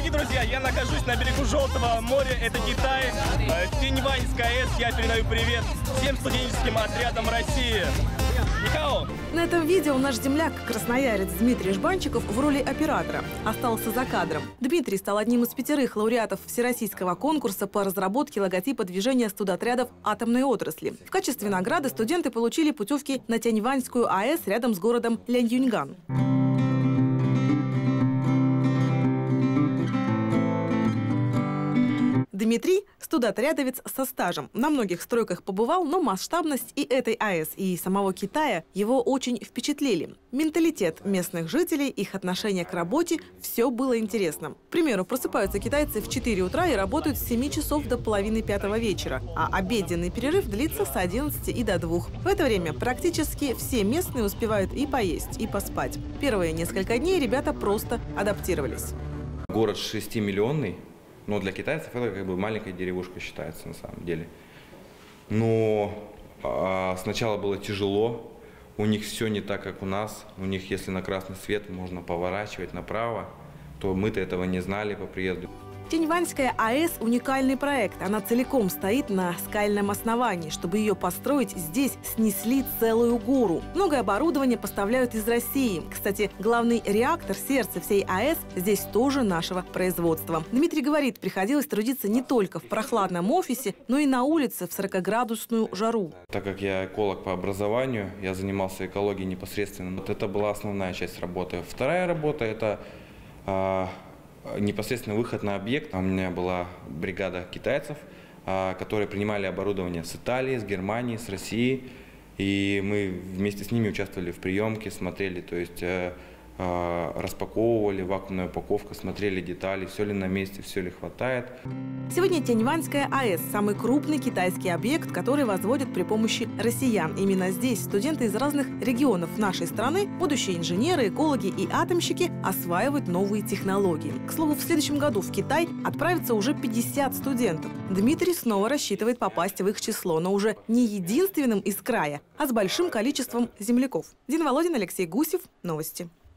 Дорогие друзья, я нахожусь на берегу Желтого моря, это Китай, Тяньваньская АЭС. Я передаю привет всем студенческим отрядам России. Нихао! На этом видео наш земляк, красноярец Дмитрий Жбанчиков в роли оператора остался за кадром. Дмитрий стал одним из 5 лауреатов всероссийского конкурса по разработке логотипа движения студотрядов атомной отрасли. В качестве награды студенты получили путевки на Тяньваньскую АЭС рядом с городом Ляньюньган. Дмитрий – студотрядовец со стажем. На многих стройках побывал, но масштабность и этой АЭС, и самого Китая его очень впечатлили. Менталитет местных жителей, их отношение к работе – все было интересно. К примеру, просыпаются китайцы в 4 утра и работают с 7 часов до половины 5 вечера, а обеденный перерыв длится с 11 и до 2. В это время практически все местные успевают и поесть, и поспать. Первые несколько дней ребята просто адаптировались. Город 6-миллионный. Но для китайцев это как бы маленькая деревушка считается на самом деле. Но сначала было тяжело, у них все не так, как у нас. У них, если на красный свет можно поворачивать направо, то мы-то этого не знали по приезду. Тяньваньская АЭС – уникальный проект. Она целиком стоит на скальном основании. Чтобы ее построить, здесь снесли целую гору. Многое оборудование поставляют из России. Кстати, главный реактор, сердце всей АЭС, здесь тоже нашего производства. Дмитрий говорит, приходилось трудиться не только в прохладном офисе, но и на улице в 40-градусную жару. Так как я эколог по образованию, я занимался экологией непосредственно. Вот это была основная часть работы. Вторая работа – это непосредственно выход на объект. У меня была бригада китайцев, которые принимали оборудование с Италии, с Германии, с России. И мы вместе с ними участвовали в приемке, смотрели, то есть распаковывали, вакуумная упаковка, смотрели детали, все ли на месте, все ли хватает. Сегодня Тяньваньская АЭС – самый крупный китайский объект, который возводят при помощи россиян. Именно здесь студенты из разных регионов нашей страны, будущие инженеры, экологи и атомщики осваивают новые технологии. К слову, в следующем году в Китай отправится уже 50 студентов. Дмитрий снова рассчитывает попасть в их число, но уже не единственным из края, а с большим количеством земляков. Дина Володина, Алексей Гусев. Новости.